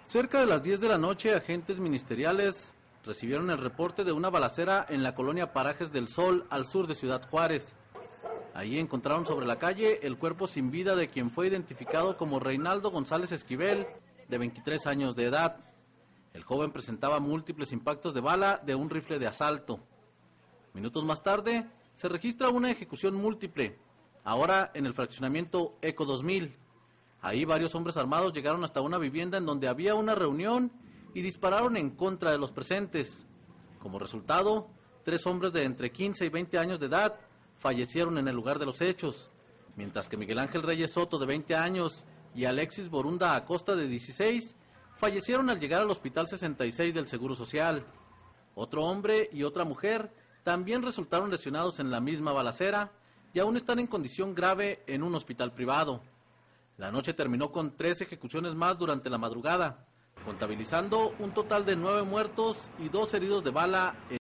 Cerca de las 10 de la noche, agentes ministeriales recibieron el reporte de una balacera en la colonia Parajes del Sol, al sur de Ciudad Juárez. Allí encontraron sobre la calle el cuerpo sin vida de quien fue identificado como Reinaldo González Esquivel, de 23 años de edad. El joven presentaba múltiples impactos de bala de un rifle de asalto. Minutos más tarde, se registra una ejecución múltiple, ahora en el fraccionamiento Eco 2000. Ahí varios hombres armados llegaron hasta una vivienda en donde había una reunión y dispararon en contra de los presentes. Como resultado, 3 hombres de entre 15 y 20 años de edad fallecieron en el lugar de los hechos, mientras que Miguel Ángel Reyes Soto, de 20 años, y Alexis Borunda Acosta, de 16, fallecieron al llegar al Hospital 66 del Seguro Social. Otro hombre y otra mujer también resultaron lesionados en la misma balacera y aún están en condición grave en un hospital privado. La noche terminó con 3 ejecuciones más durante la madrugada, contabilizando un total de 9 muertos y 2 heridos de bala